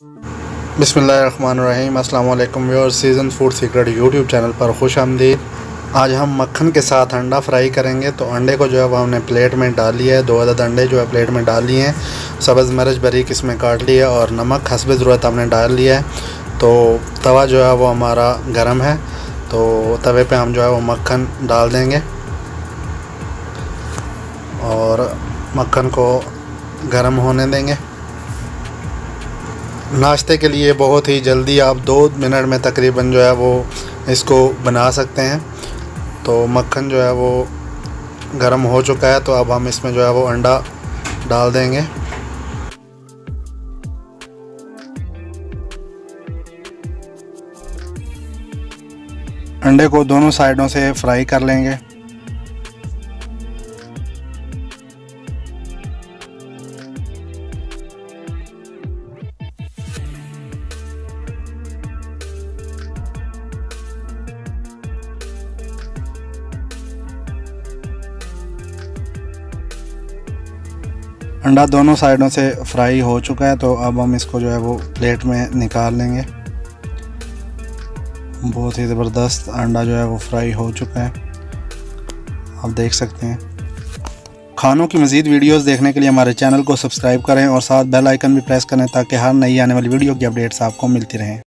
बिस्मिल्लाहिर्रहमानिर्रहीम। अस्सलाम वालेकुम viewers, season food secret YouTube channel पर खुश आमदीद। आज हम मक्खन के साथ अंडा फ्राई करेंगे। तो अंडे को जो है वो हमने प्लेट में डाल लिया है। 2 अदद अंडे जो है प्लेट में डाल लिए हैं। सब्ज़ मिर्च बारीक इसमें काट लिया और नमक हस्ब ज़रूरत हमने डाल लिया है। तो तवा जो है वो हमारा गर्म है, तो तवे पे हम जो है वो मक्खन डाल देंगे और मक्खन को गर्म होने देंगे। नाश्ते के लिए बहुत ही जल्दी आप 2 मिनट में तकरीबन जो है वो इसको बना सकते हैं। तो मक्खन जो है वो गर्म हो चुका है, तो अब हम इसमें जो है वो अंडा डाल देंगे। अंडे को दोनों साइडों से फ्राई कर लेंगे। अंडा दोनों साइडों से फ्राई हो चुका है, तो अब हम इसको जो है वो प्लेट में निकाल लेंगे। बहुत ही ज़बरदस्त अंडा जो है वो फ्राई हो चुका है, आप देख सकते हैं। खानों की मज़ीद वीडियोस देखने के लिए हमारे चैनल को सब्सक्राइब करें और साथ बेल आइकन भी प्रेस करें ताकि हर नई आने वाली वीडियो की अपडेट्स आपको मिलती रहें।